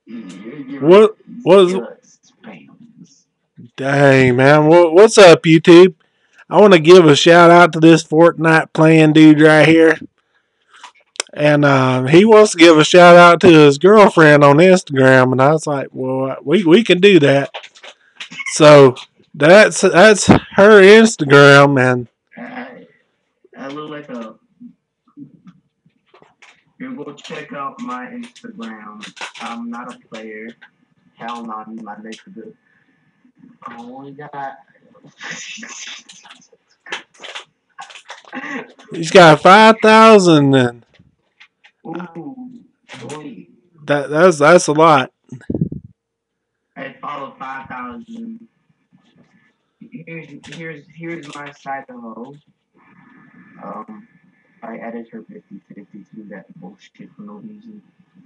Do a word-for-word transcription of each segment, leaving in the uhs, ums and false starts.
What was? Dang, man. What, what's up, YouTube? I want to give a shout out to this Fortnite playing dude right here. And uh, he wants to give a shout out to his girlfriend on Instagram. And I was like, well, we, we can do that. So that's that's her Instagram. And I, I look like a. You go check out my Instagram. I'm not a player. Hell no, I'm not next to the. Oh my god. he's got five thousand. And Ooh, boy. that, that's, that's a lot. I follow five thousand. Here's here's here's my side of hoe. Um, I added her fifty fifty to that bullshit for no reason.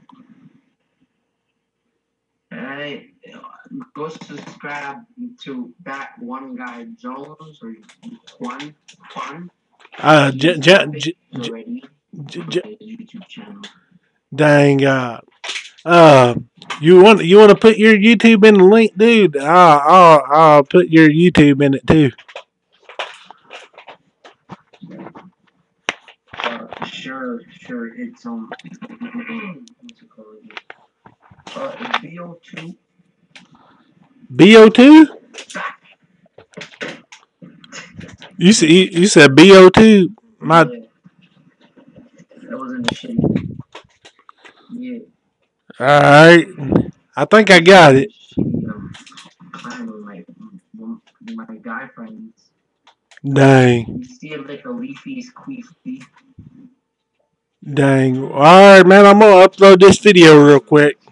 Alright, go subscribe to that one guy Jones or Juan Juan. Uh, j- j- j- Already j- on j- his YouTube channel. dang. Uh, uh, you want you want to put your YouTube in the link, dude? I'll, I'll I'll put your YouTube in it too. Uh, sure, sure. It's um, what's it called? Uh, it's B O two. B O two? You said you, you said B O two. My Yeah, that was in the shade. Yeah. all right. I think I got it. She um, climbing like my guy friends. Dang, You see it like a leafy, squeaky. dang. All right, man. I'm gonna upload this video real quick.